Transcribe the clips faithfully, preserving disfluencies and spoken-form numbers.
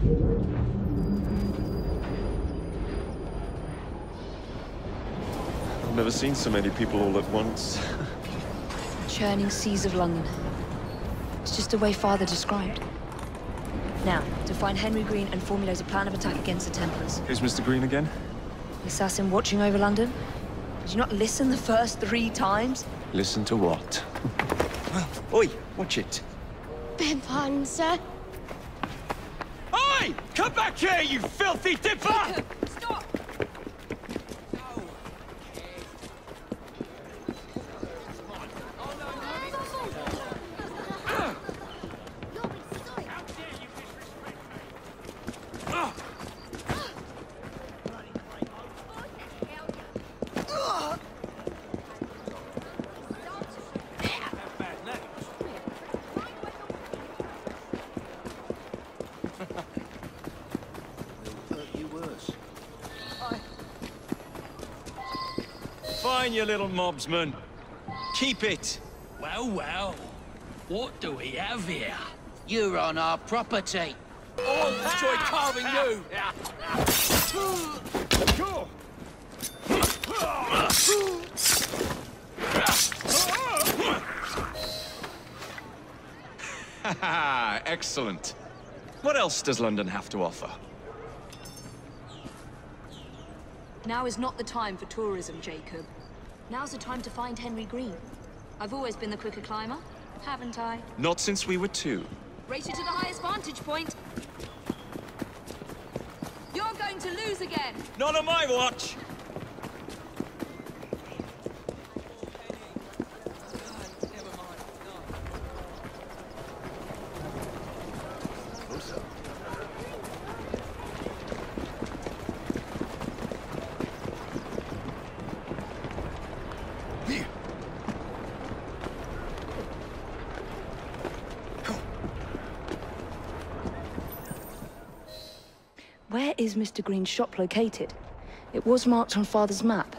I've never seen so many people all at once. Churning seas of London. It's just the way Father described. Now, to find Henry Green and formulate a plan of attack against the Templars. Who's Mister Green again? The assassin watching over London? Did you not listen the first three times? Listen to what? Oi, watch it. Beg pardon, sir. Oi! Come back here, you filthy dipper! Stop! Fine, you little mobsman. Keep it. Well, well. What do we have here? You're on our property. I'll enjoy carving you! Excellent. What else does London have to offer? Now is not the time for tourism, Jacob. Now's the time to find Henry Green. I've always been the quicker climber, haven't I? Not since we were two. Race you to the highest vantage point. You're going to lose again. Not on my watch! Where is Mister Green's shop located? It was marked on Father's map.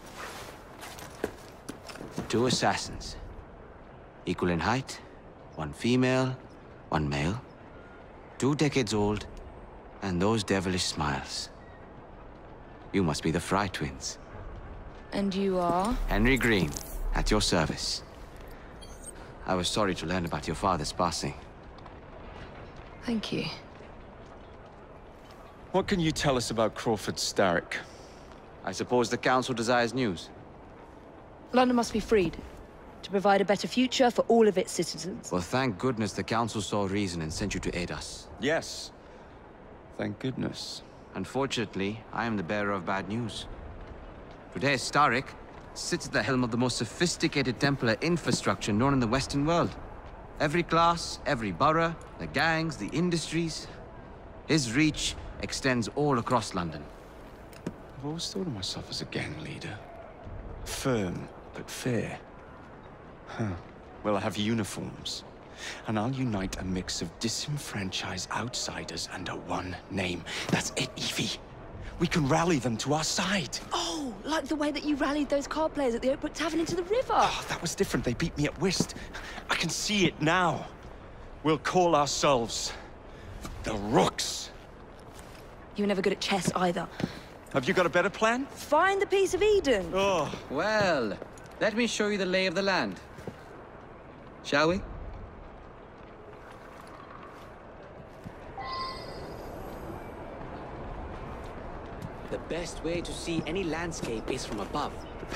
Two assassins. Equal in height. One female, one male. Two decades old, and those devilish smiles. You must be the Fry twins. And you are? Henry Green, at your service. I was sorry to learn about your father's passing. Thank you. What can you tell us about Crawford Starrick? I suppose the Council desires news. London must be freed, to provide a better future for all of its citizens. Well, thank goodness the Council saw reason and sent you to aid us. Yes. Thank goodness. Unfortunately, I am the bearer of bad news. Today, Starrick sits at the helm of the most sophisticated Templar infrastructure known in the Western world. Every class, every borough, the gangs, the industries. His reach extends all across London. I've always thought of myself as a gang leader. Firm, but fair. Huh. Well, I have uniforms. And I'll unite a mix of disenfranchised outsiders under one name. That's it, Evie. We can rally them to our side. Oh, like the way that you rallied those card players at the Oakbrook Tavern into the river. Oh, that was different. They beat me at whist. I can see it now. We'll call ourselves the Rooks. You were never good at chess either. Have you got a better plan? Find the piece of Eden. Oh. Well, let me show you the lay of the land. Shall we? The best way to see any landscape is from above.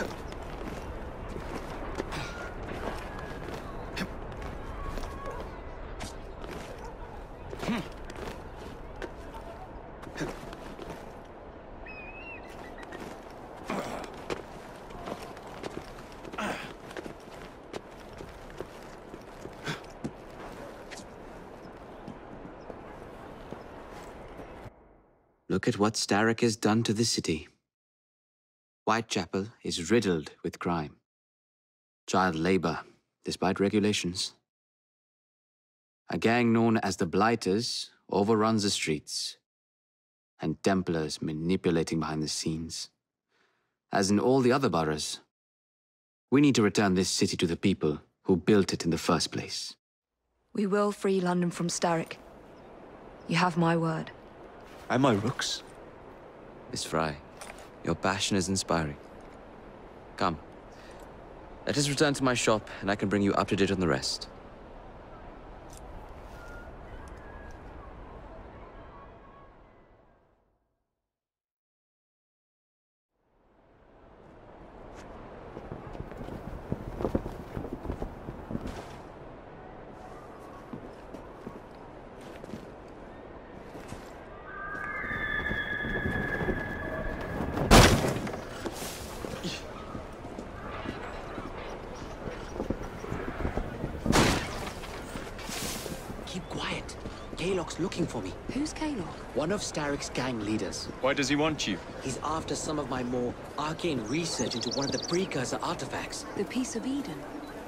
Look at what Starrick has done to the city. Whitechapel is riddled with crime. Child labor, despite regulations. A gang known as the Blighters overruns the streets, and Templars manipulating behind the scenes. As in all the other boroughs, we need to return this city to the people who built it in the first place. We will free London from Starrick. You have my word. And my rooks. Miss Fry, your passion is inspiring. Come. Let us return to my shop, and I can bring you up to date on the rest. Kalok's looking for me. Who's Kalok? One of Starrick's gang leaders. Why does he want you? He's after some of my more arcane research into one of the precursor artifacts. The Piece of Eden.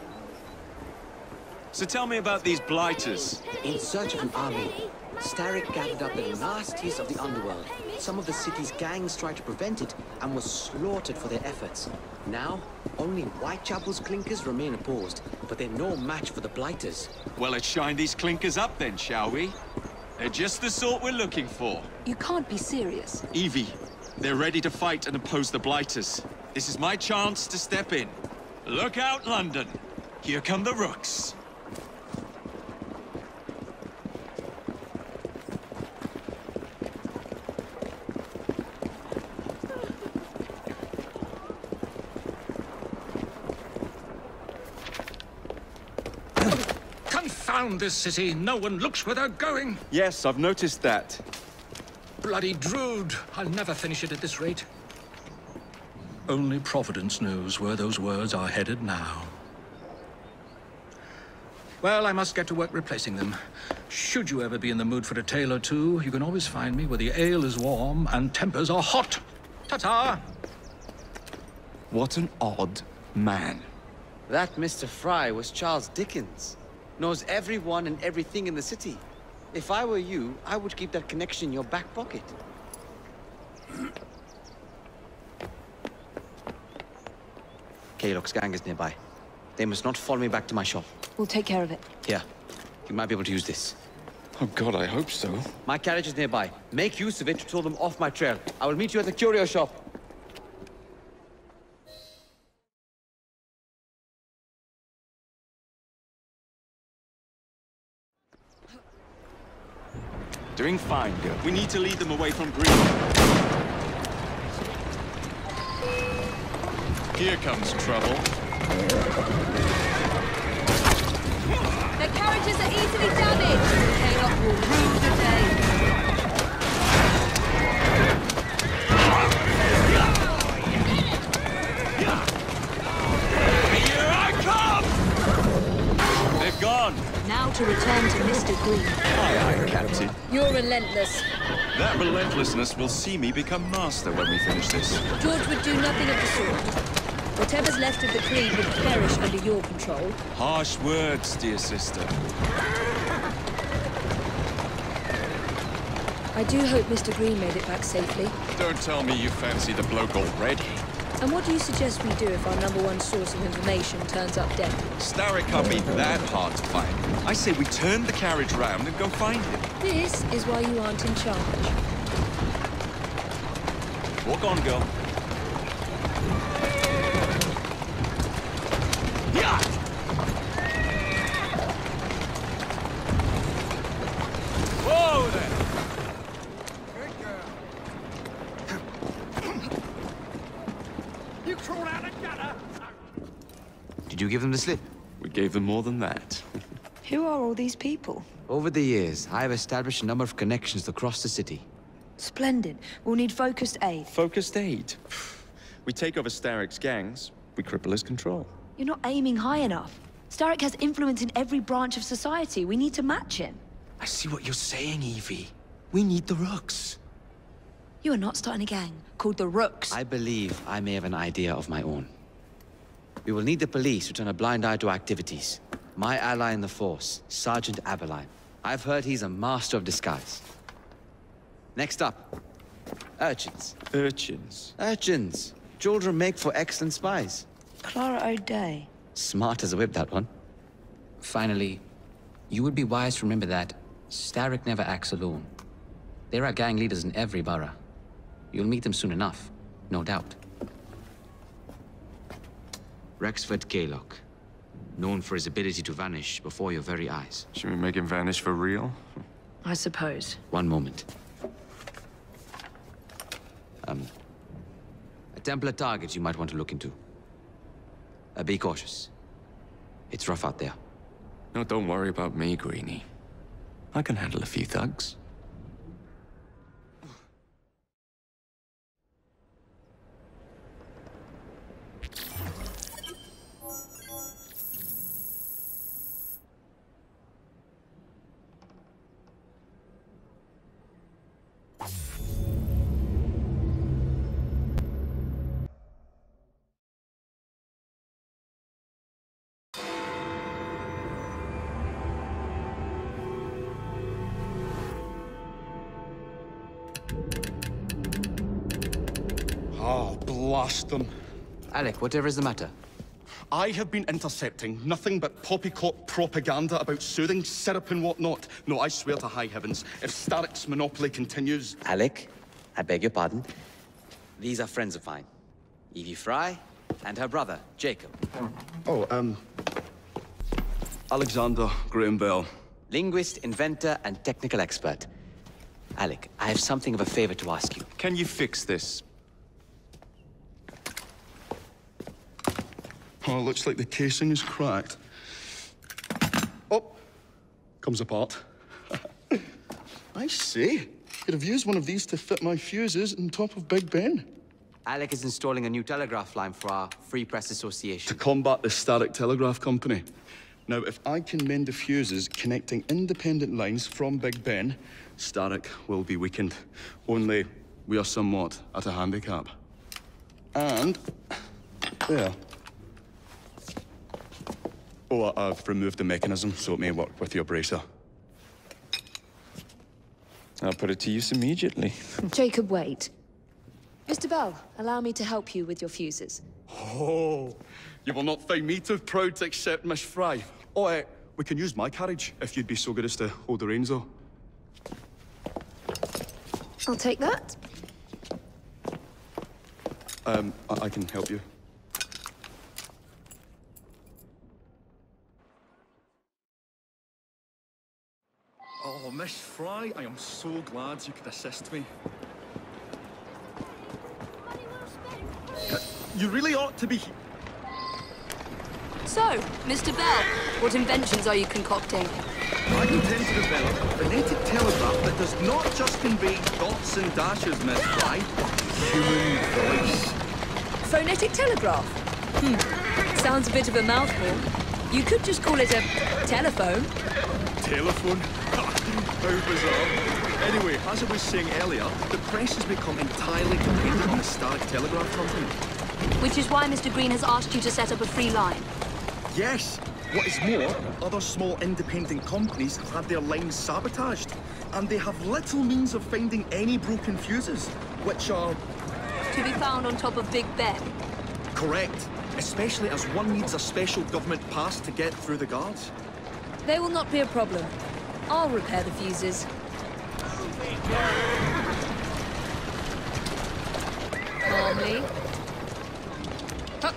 So tell me about these blighters. In search of an army, Starrick gathered up the nastiest of the underworld. Some of the city's gangs tried to prevent it and were slaughtered for their efforts. Now, only Whitechapel's clinkers remain opposed, but they're no match for the blighters. Well, let's shine these clinkers up then, shall we? They're just the sort we're looking for. You can't be serious. Evie, they're ready to fight and oppose the blighters. This is my chance to step in. Look out, London. Here come the rooks. Confound this city! No one looks where they're going! Yes, I've noticed that. Bloody Drood! I'll never finish it at this rate. Only Providence knows where those words are headed now. Well, I must get to work replacing them. Should you ever be in the mood for a tale or two, you can always find me where the ale is warm and tempers are hot. Ta-ta! What an odd man. That Mister Fry was Charles Dickens. Knows everyone and everything in the city. If I were you, I would keep that connection in your back pocket. Kalok's gang is nearby. They must not follow me back to my shop. We'll take care of it. Here, you might be able to use this. Oh God, I hope so. My carriage is nearby. Make use of it to throw them off my trail. I will meet you at the curio shop. Doing fine, girl. We need to lead them away from Green. Here comes trouble. Their carriages are easily damaged. Kalok will rue the day. Here I come! They've gone. Now to return to Mister Green. Aye, aye, Captain. You're relentless. That relentlessness will see me become master when we finish this. George would do nothing of the sort. Whatever's left of the Creed would perish under your control. Harsh words, dear sister. I do hope Mister Green made it back safely. Don't tell me you fancy the bloke already. And what do you suggest we do if our number one source of information turns up dead? Starrick can't be that hard to find. I say we turn the carriage round and go find him. This is why you aren't in charge. Walk on, girl. Yeah! Whoa there! Did you give them the slip? We gave them more than that. Who are all these people? Over the years, I have established a number of connections across the city. Splendid. We'll need focused aid. Focused aid. We take over Starrick's gangs, we cripple his control. You're not aiming high enough. Starrick has influence in every branch of society. We need to match him. I see what you're saying, Evie. We need the rooks. You are not starting a gang called the Rooks. I believe I may have an idea of my own. We will need the police to turn a blind eye to activities. My ally in the force, Sergeant Aberline. I've heard he's a master of disguise. Next up, urchins. Urchins? Urchins. Children make for excellent spies. Clara O'Day. Smart as a whip, that one. Finally, you would be wise to remember that Starrick never acts alone. There are gang leaders in every borough. You'll meet them soon enough, no doubt. Rexford Kaylock, known for his ability to vanish before your very eyes. Should we make him vanish for real? I suppose. One moment. Um, a Templar target you might want to look into. Uh, be cautious. It's rough out there. No, don't worry about me, Greenie. I can handle a few thugs. Oh, blast them. Alec, whatever is the matter? I have been intercepting nothing but poppycock propaganda about soothing syrup and whatnot. No, I swear to high heavens, if Starrick's monopoly continues... Alec, I beg your pardon. These are friends of mine. Evie Fry and her brother, Jacob. Oh, um... Alexander Graham Bell. Linguist, inventor, and technical expert. Alec, I have something of a favor to ask you. Can you fix this? Oh, looks like the casing is cracked. Oh, comes apart. I see. Could have used one of these to fit my fuses on top of Big Ben. Alec is installing a new telegraph line for our Free Press Association. To combat the Starrick Telegraph Company. Now, if I can mend the fuses connecting independent lines from Big Ben, Starrick will be weakened. Only we are somewhat at a handicap. And... there. Oh, I've removed the mechanism so it may work with your bracer. I'll put it to use immediately. Jacob, wait. Mister Bell, allow me to help you with your fuses. Oh, you will not find me too proud to accept Miss Fry. Oh, uh, we can use my carriage, if you'd be so good as to hold the reins, though. I'll take that. Um, I, I can help you. Oh, Miss Fry, I am so glad you could assist me. Uh, you really ought to be... So, Mister Bell, what inventions are you concocting? I intend to develop a phonetic telegraph that does not just convey dots and dashes, Miss Fry. Human voice. Phonetic telegraph? Hmm. Sounds a bit of a mouthful. You could just call it a telephone. Telephone? How bizarre. Anyway, as I was saying earlier, the press has become entirely dependent on the Starrick Telegraph Company. Which is why Mister Green has asked you to set up a free line. Yes. What is more, other small independent companies have had their lines sabotaged, and they have little means of finding any broken fuses, which are... To be found on top of Big Ben. Correct. Especially as one needs a special government pass to get through the guards. They will not be a problem. I'll repair the fuses. Calmly. Huh.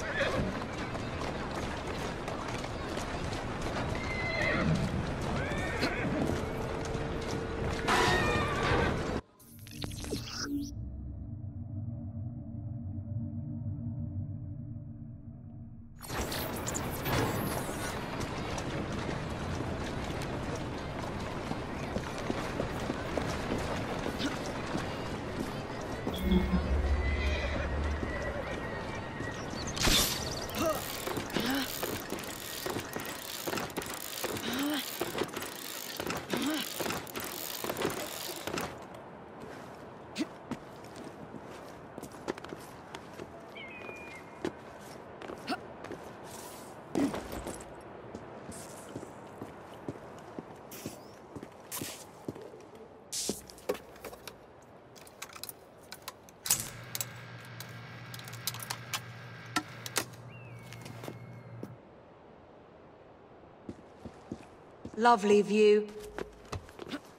Lovely view.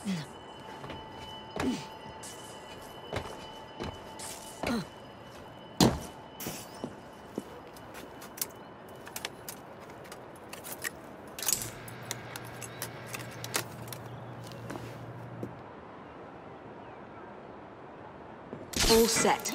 All set.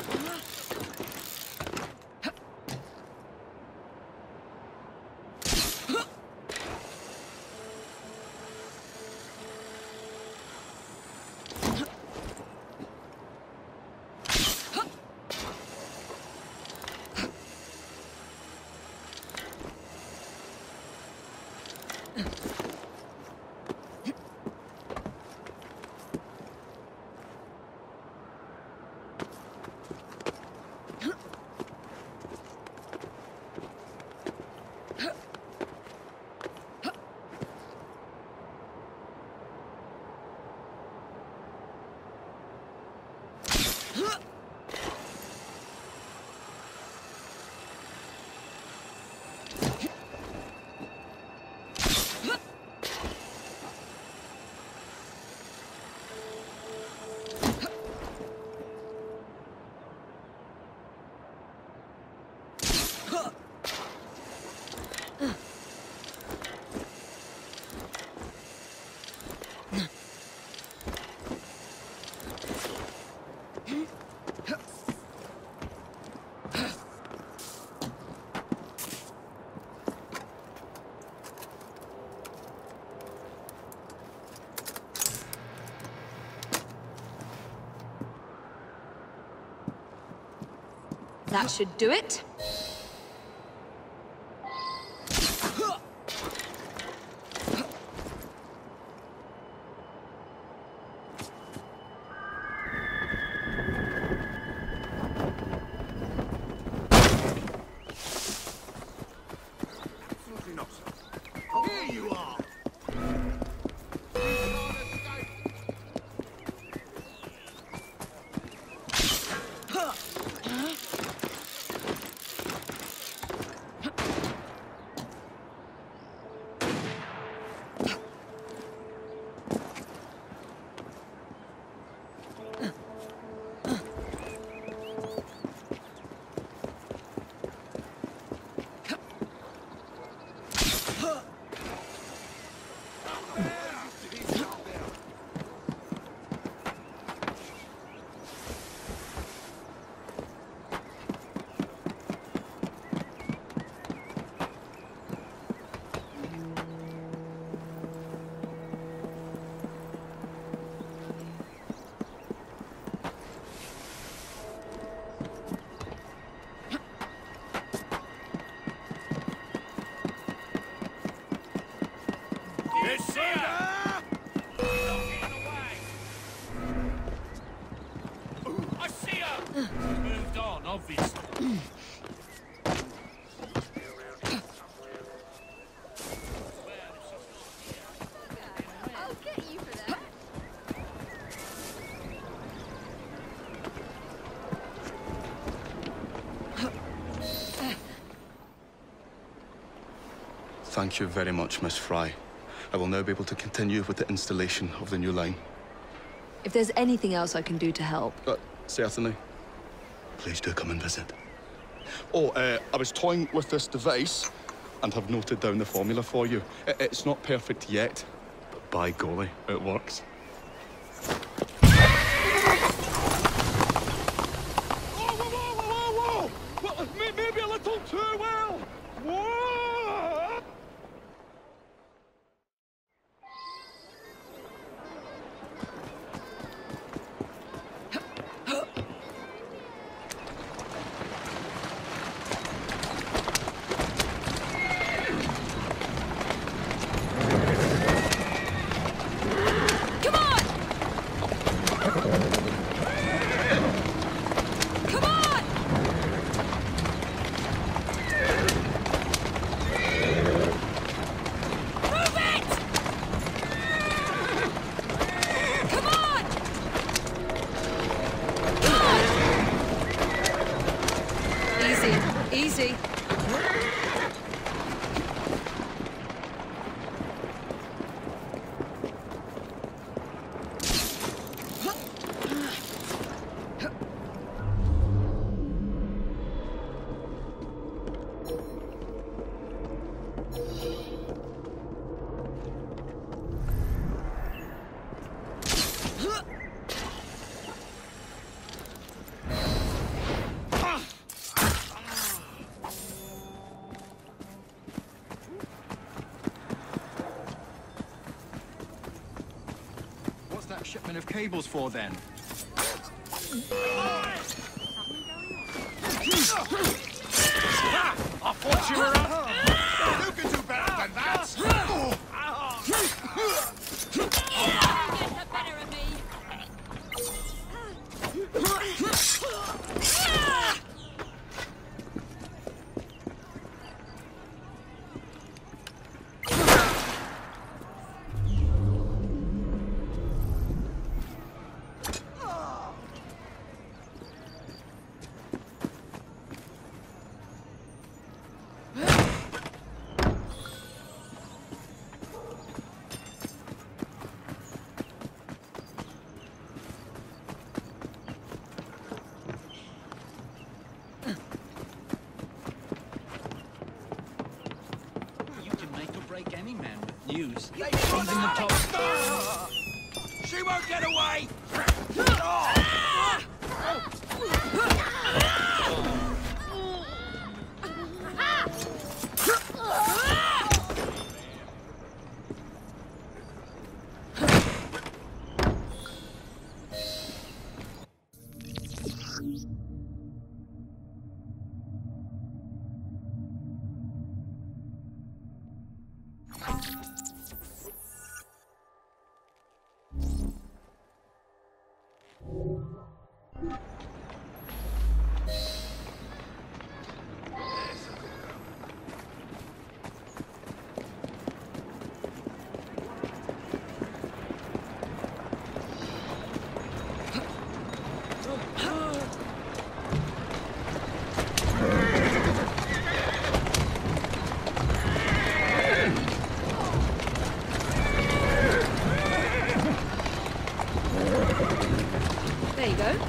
That should do it. Here you are! Moved on, obviously. I'll get you for that. Thank you very much, Miss Fry. I will now be able to continue with the installation of the new line. If there's anything else I can do to help... Uh, certainly. Please do come and visit. Oh, uh, I was toying with this device and have noted down the formula for you. I it's not perfect yet, but by golly, it works. Whoa, whoa, whoa, whoa, whoa! Well, maybe a little too well! Whoa! that shipment of cables for, then? I thought you were up. You can do better than that. Get the better of me. Any man with news. Even the top. She won't get away! There you go.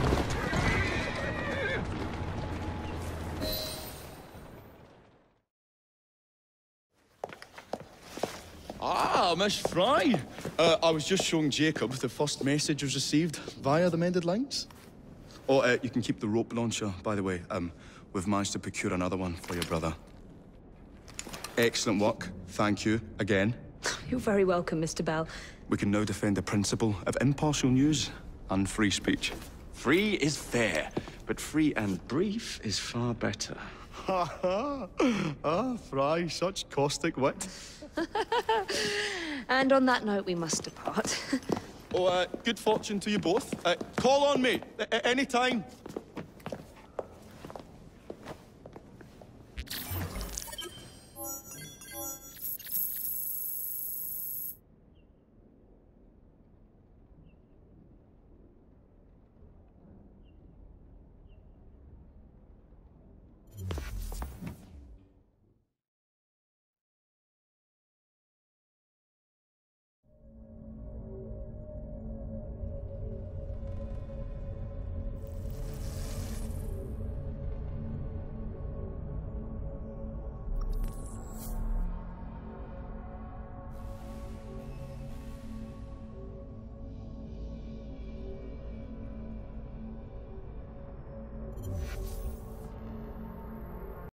Ah, Miss Fry. Uh, I was just showing Jacob the first message was received via the mended lines. Oh, uh, you can keep the rope launcher, by the way. Um, we've managed to procure another one for your brother. Excellent work. Thank you again. You're very welcome, Mister Bell. We can now defend the principle of impartial news and free speech. Free is fair, but free and brief is far better. Ha ha! Ah, Fry, such caustic wit. And on that note, we must depart. Oh, uh, good fortune to you both. Uh, call on me at any time.